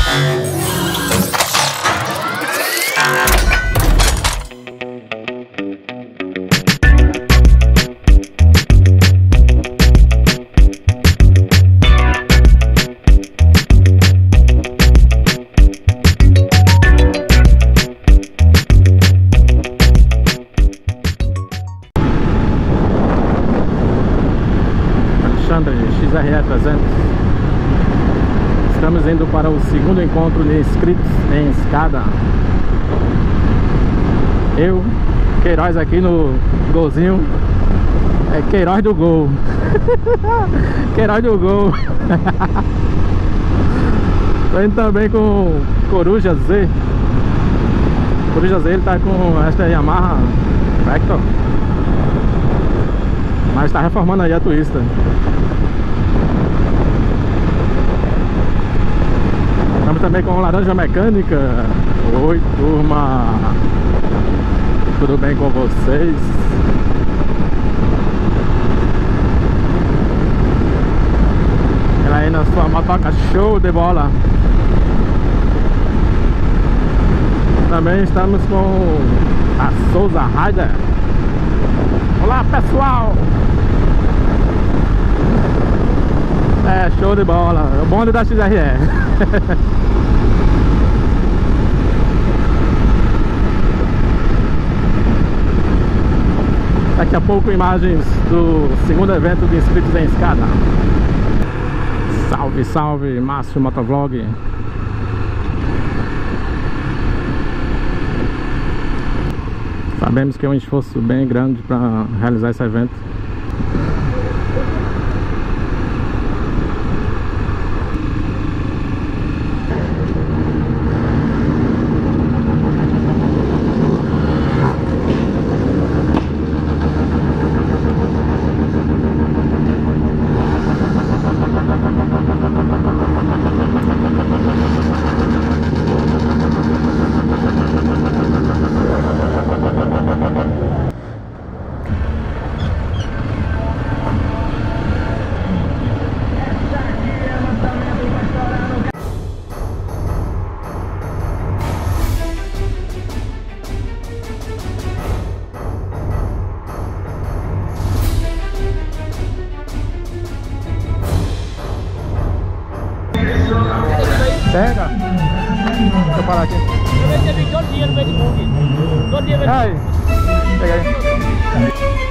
XRE 300. Estamos indo para o segundo encontro de inscritos em escada. Eu, Queiroz aqui no golzinho. É Queiroz do gol. Queiroz do gol. Tô indo também com Coruja Z. Coruja Z, ele tá com esta Yamaha Vector, mas tá reformando aí a Twister. Estamos também com Laranja Mecânica. Oi, turma, tudo bem com vocês? Ela aí na sua motoca, show de bola. Também estamos com a Souza Rider. Olá, pessoal! É, show de bola. O bonde da XRE. Daqui a pouco imagens do segundo evento de inscritos em escada. Salve, salve, Márcio Motovlog. Sabemos que é um esforço bem grande para realizar esse evento. Pega! Deixa eu parar aqui. Eu recebi todo dia no Facebook. Todo dia no Facebook. Aí, pega aí.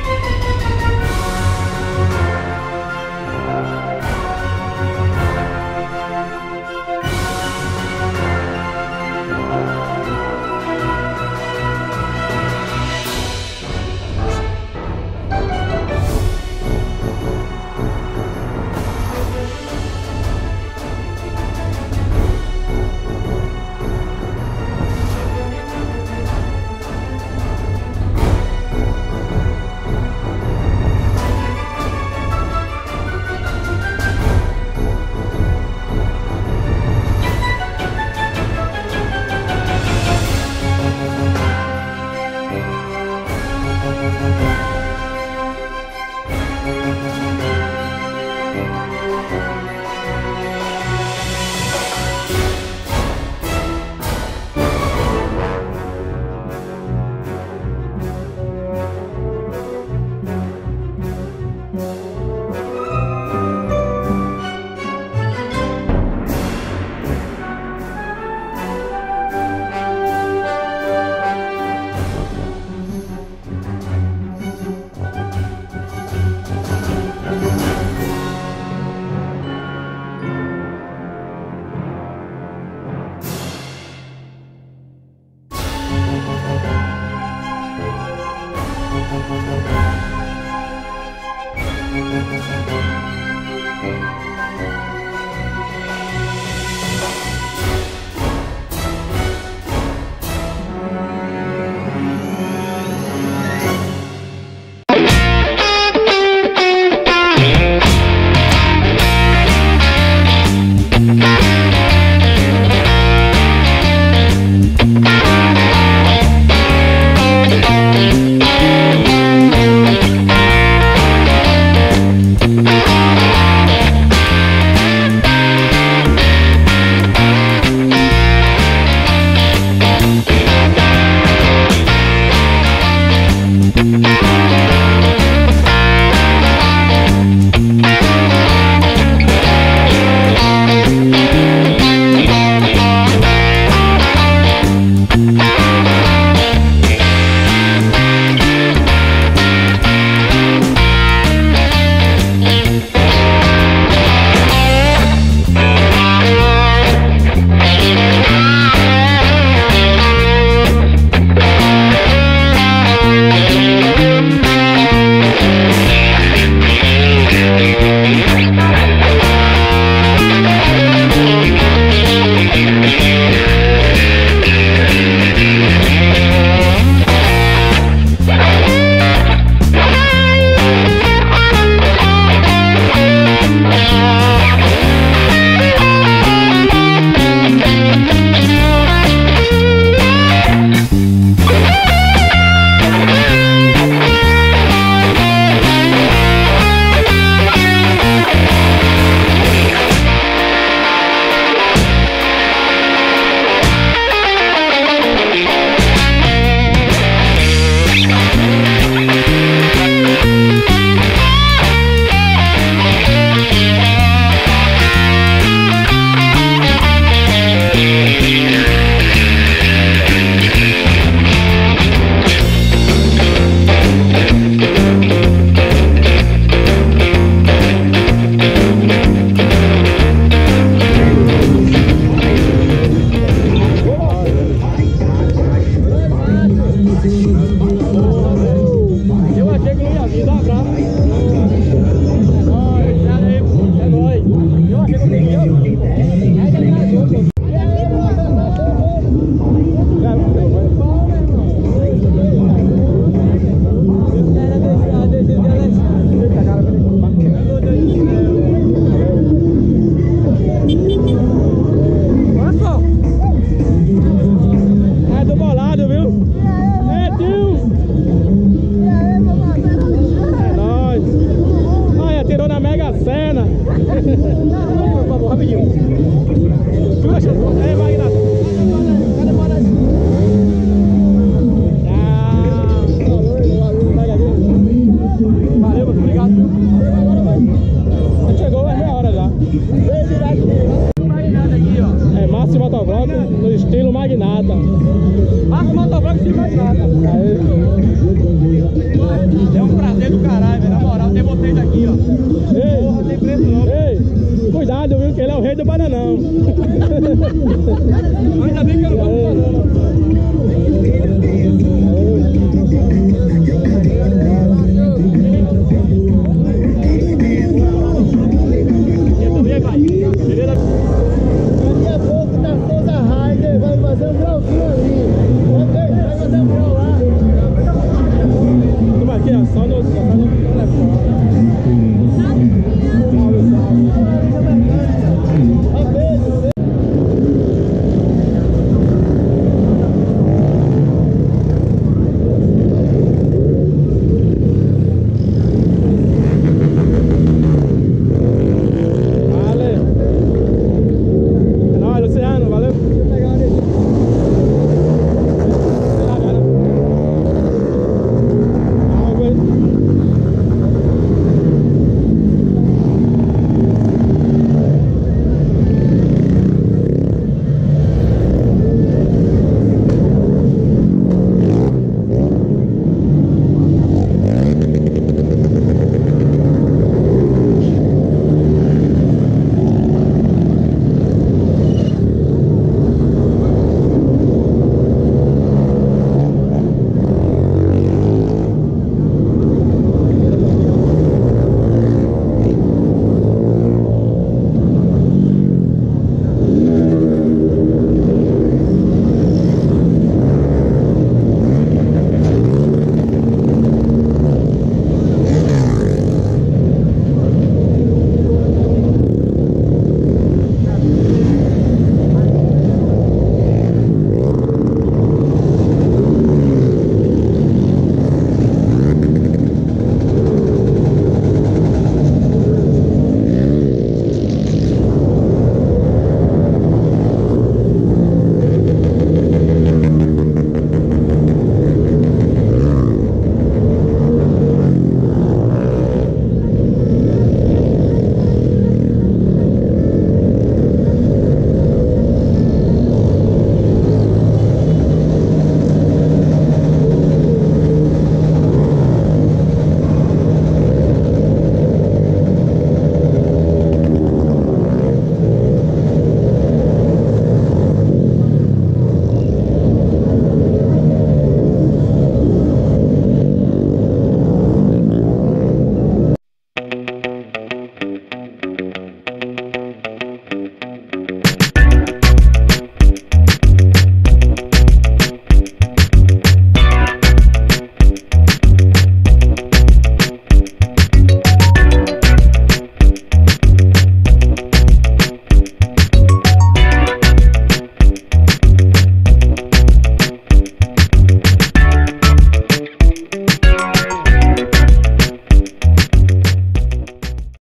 Márcio Motovlog no estilo Magnata. Márcio Motovlog no estilo Magnata. Aí. É um prazer do caralho, velho. Na moral, ter vocês aqui, ó. Ei, porra, tem preço não. Ei, cuidado, viu? Que ele é o rei do bananão. Ainda bem que eu não gosto de banana.